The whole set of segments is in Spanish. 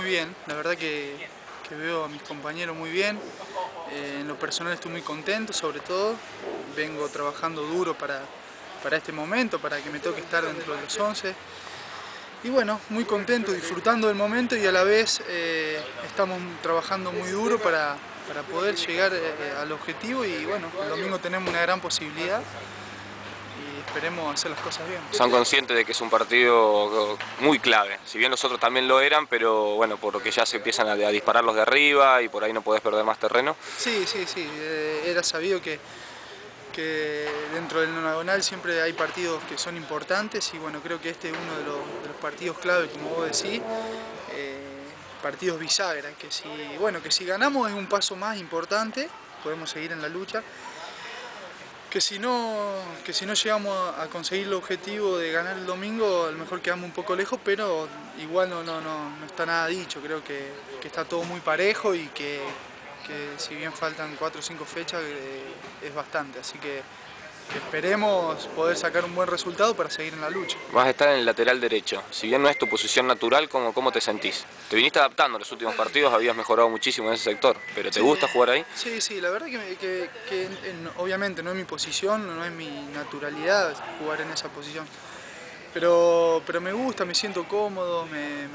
muy bien, la verdad que veo a mis compañeros muy bien. En lo personal estoy muy contento, sobre todo. Vengo trabajando duro para este momento, para que me toque estar dentro de los 11. Y bueno, muy contento, disfrutando del momento y a la vez estamos trabajando muy duro para poder llegar al objetivo y bueno, el domingo tenemos una gran posibilidad y esperemos hacer las cosas bien. Son conscientes de que es un partido muy clave, si bien los otros también lo eran, pero bueno, por lo que ya se empiezan a disparar los de arriba y por ahí no podés perder más terreno. Sí, era sabido que dentro del nonagonal siempre hay partidos que son importantes y bueno, creo que este es uno de los partidos clave, como vos decís, partidos bisagra, que si ganamos es un paso más importante, podemos seguir en la lucha, que si no llegamos a conseguir el objetivo de ganar el domingo, a lo mejor quedamos un poco lejos, pero igual no está nada dicho, creo que está todo muy parejo y que si bien faltan 4 o 5 fechas es bastante, así que esperemos poder sacar un buen resultado para seguir en la lucha. Vas a estar en el lateral derecho, si bien no es tu posición natural, ¿cómo te sentís? Te viniste adaptando en los últimos partidos, habías mejorado muchísimo en ese sector, pero ¿te gusta jugar ahí? Sí, la verdad que obviamente no es mi posición, no es mi naturalidad jugar en esa posición. Pero me gusta, me siento cómodo,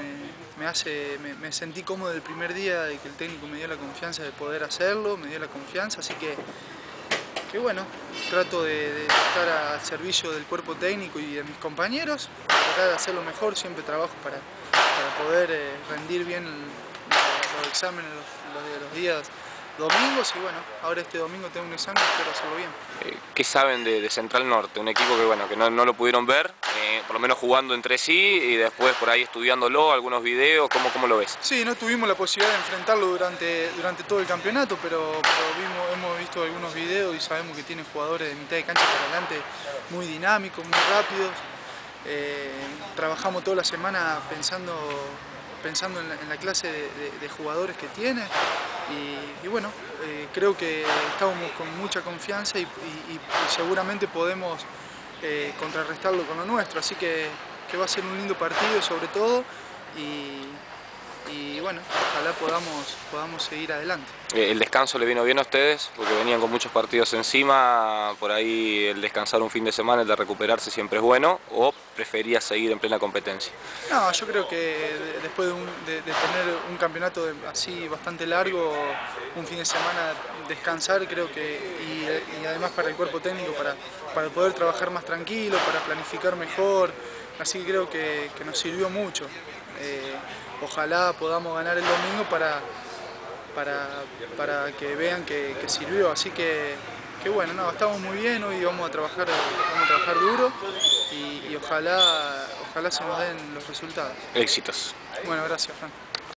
me sentí cómodo el primer día de que el técnico me dio la confianza de poder hacerlo, me dio la confianza, así que bueno, trato de estar al servicio del cuerpo técnico y de mis compañeros, tratar de hacerlo mejor, siempre trabajo para poder rendir bien los exámenes los días domingos y bueno, ahora este domingo tengo un examen y espero hacerlo bien. ¿Qué saben de Central Norte? Un equipo que no lo pudieron ver, por lo menos jugando entre sí y después por ahí estudiándolo, algunos videos, ¿cómo lo ves? Sí, no tuvimos la posibilidad de enfrentarlo durante todo el campeonato, pero hemos visto algunos videos y sabemos que tiene jugadores de mitad de cancha para adelante muy dinámicos, muy rápidos. Trabajamos toda la semana pensando en la clase de jugadores que tiene y bueno, creo que estamos con mucha confianza y seguramente podemos contrarrestarlo con lo nuestro, así que va a ser un lindo partido sobre todo y bueno, ojalá podamos seguir adelante. ¿El descanso le vino bien a ustedes? Porque venían con muchos partidos encima, por ahí el descansar un fin de semana, el de recuperarse siempre es bueno, ¿o preferías seguir en plena competencia? No, yo creo que después de tener un campeonato así bastante largo, un fin de semana descansar, creo que, y además para el cuerpo técnico, para poder trabajar más tranquilo, para planificar mejor, así que creo que nos sirvió mucho. Ojalá podamos ganar el domingo para que vean que sirvió, así que bueno, no, estamos muy bien, hoy vamos a trabajar duro y ojalá se nos den los resultados. Éxitos. Bueno, gracias, Fran.